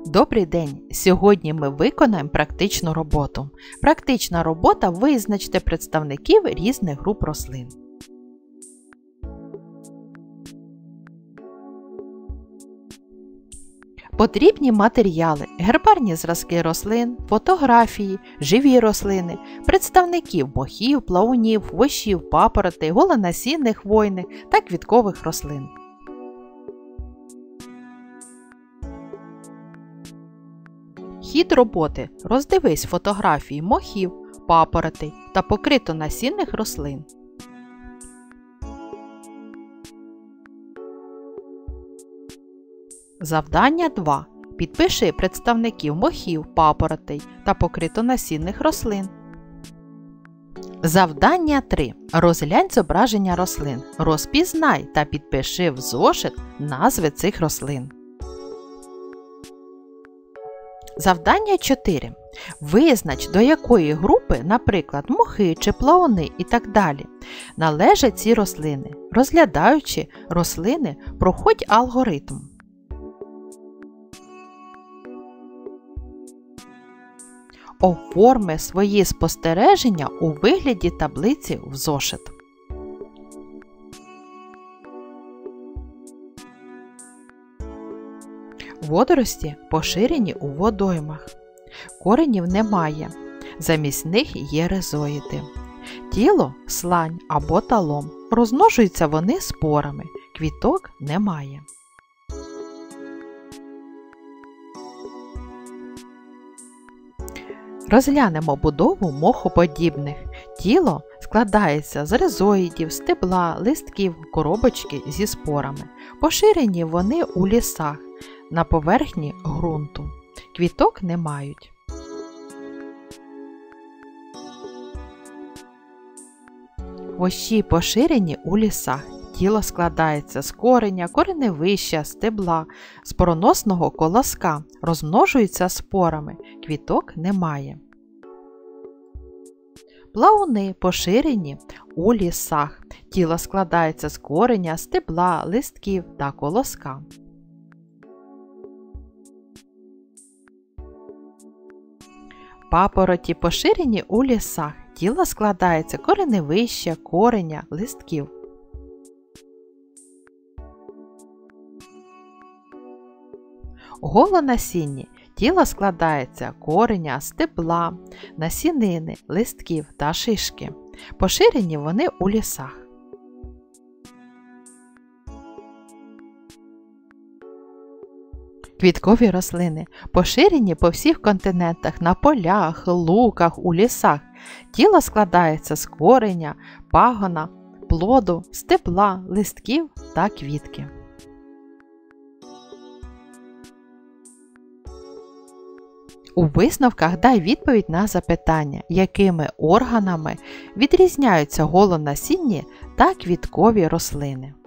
Добрий день! Сьогодні ми виконаємо практичну роботу. Практична робота – визначте представників різних груп рослин. Потрібні матеріали – гербарні зразки рослин, фотографії, живі рослини, представників мохів, плавунів, хвощів, папоротей, голонасінних хвойних та квіткових рослин. Хід роботи – роздивись фотографії мохів, папоротей та покритонасінних рослин. Завдання 2. Підпиши представників мохів, папоротей та покритонасінних рослин. Завдання 3. Розглянь зображення рослин. Розпізнай та підпиши в зошит назви цих рослин. Завдання 4. Визнач, до якої групи, наприклад, мохи чи плавуни і так далі, належать ці рослини. Розглядаючи рослини, проходь алгоритм. Оформи свої спостереження у вигляді таблиці в зошит. Водорості поширені у водоймах. Коренів немає. Замість них є ризоїди. Тіло – слань або талом. Розмножуються вони спорами. Квіток немає. Розглянемо будову мохоподібних. Тіло складається з ризоїдів, стебла, листків, коробочки зі спорами. Поширені вони у лісах, на поверхні ґрунту. Квіток не мають. Хвощі поширені у лісах. Тіло складається з кореня, кореневища, стебла, спороносного колоска. Розмножуються спорами. Квіток немає. Плавуни поширені у лісах. Тіло складається з кореня, стебла, листків та колоска. Папороті поширені у лісах. Тіло складається кореневища, кореня, листків. Голонасінні. Тіло складається кореня, стебла, насінини, листків та шишки. Поширені вони у лісах. Квіткові рослини поширені по всіх континентах, на полях, луках, у лісах. Тіло складається з кореня, пагона, плоду, стебла, листків та квітки. У висновках дай відповідь на запитання, якими органами відрізняються голонасінні та квіткові рослини.